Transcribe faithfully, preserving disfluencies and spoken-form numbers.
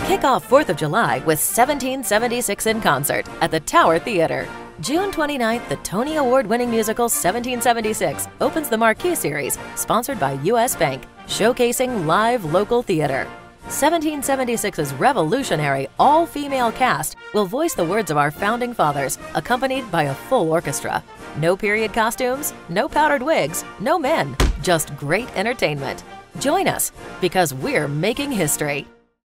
Kick off fourth of July with seventeen seventy-six in concert at the Tower Theater. June twenty-ninth, the Tony Award-winning musical seventeen seventy-six opens the Marquee Series, sponsored by U S Bank, showcasing live local theater. seventeen seventy-six's revolutionary all-female cast will voice the words of our founding fathers, accompanied by a full orchestra. No period costumes, no powdered wigs, no men, just great entertainment. Join us, because we're making history.